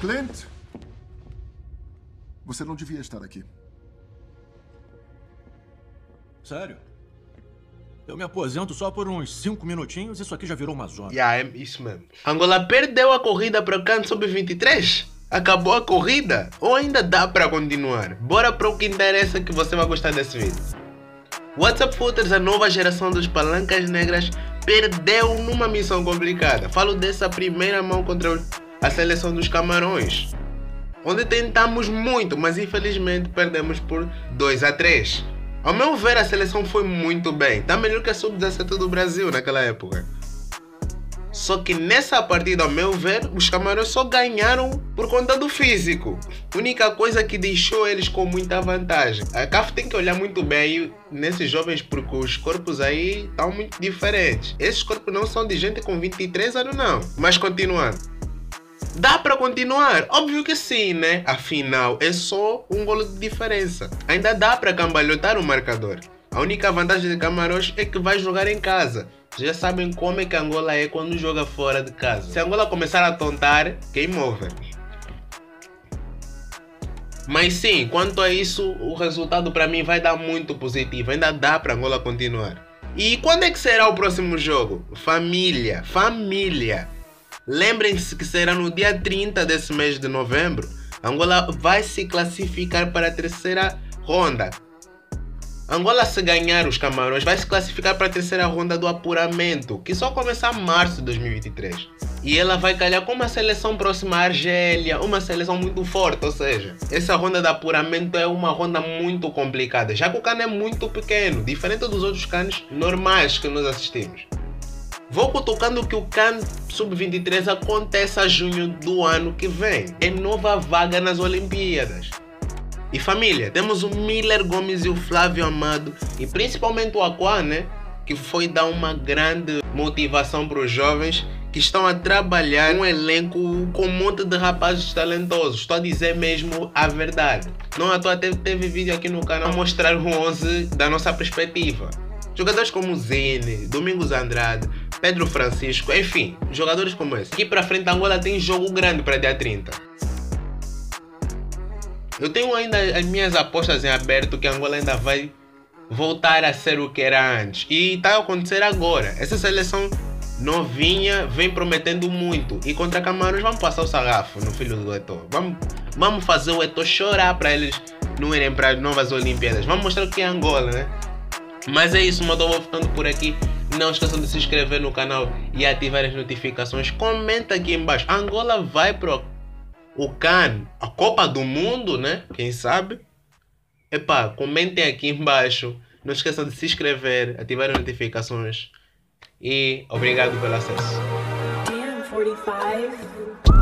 Clint, você não devia estar aqui. Sério? Eu me aposento só por uns 5 minutinhos e isso aqui já virou uma zona. É isso mesmo. Angola perdeu a corrida para o CAN Sub-23? Acabou a corrida? Ou ainda dá para continuar? Bora para o que interessa que você vai gostar desse vídeo. WhatsApp Footers, a nova geração dos palancas negras, perdeu numa missão complicada. Falo dessa primeira mão contra a seleção dos Camarões, onde tentamos muito, mas infelizmente perdemos por 2-3. Ao meu ver, a seleção foi muito bem. Está melhor que a Sub-17 do Brasil naquela época. Só que nessa partida, ao meu ver, os Camarões só ganharam por conta do físico. A única coisa que deixou eles com muita vantagem. A CAF tem que olhar muito bem nesses jovens, porque os corpos aí estão muito diferentes. Esses corpos não são de gente com 23 anos não. Mas continuando. Dá pra continuar? Óbvio que sim, né? Afinal, é só um golo de diferença. Ainda dá pra cambalhotar o marcador. A única vantagem de Camarões é que vai jogar em casa. Já sabem como é que Angola é quando joga fora de casa. Se Angola começar a tontar, game over. Mas sim, quanto a isso, o resultado pra mim vai dar muito positivo. Ainda dá pra Angola continuar. E quando é que será o próximo jogo? Família. Lembrem-se que será no dia 30 desse mês de novembro. Angola vai se classificar para a terceira ronda. Angola, se ganhar os Camarões, vai se classificar para a terceira ronda do apuramento, que só começa em março de 2023. E ela vai calhar com uma seleção próxima à Argélia, uma seleção muito forte, ou seja, essa ronda de apuramento é uma ronda muito complicada, já que o CAN é muito pequeno, diferente dos outros CANs normais que nós assistimos. Vou cutucando que o CAN Sub-23 acontece a junho do ano que vem. É nova vaga nas Olimpíadas. E família, temos o Miller Gomes e o Flávio Amado, e principalmente o Aqua, né? Que foi dar uma grande motivação para os jovens que estão a trabalhar um elenco com um monte de rapazes talentosos. Estou a dizer mesmo a verdade. Não à toa teve vídeo aqui no canal a mostrar o 11 da nossa perspectiva. Jogadores como Zene, Domingos Andrade, Pedro Francisco, enfim, jogadores como esse. Aqui pra frente a Angola tem jogo grande para dia 30. Eu tenho ainda as minhas apostas em aberto que a Angola ainda vai voltar a ser o que era antes. E está a acontecer agora. Essa seleção novinha vem prometendo muito. E contra Camarões vamos passar o sarrafo no filho do Eto'o. Vamos fazer o Eto'o chorar para eles não irem para as novas Olimpíadas. Vamos mostrar o que é Angola, né? Mas é isso, eu vou ficando por aqui. Não esqueçam de se inscrever no canal e ativar as notificações. Comenta aqui embaixo. Angola vai pro o CAN, a Copa do Mundo, né? Quem sabe? Epá, comentem aqui embaixo. Não esqueçam de se inscrever, ativar as notificações. E obrigado pelo acesso. Damn, 45.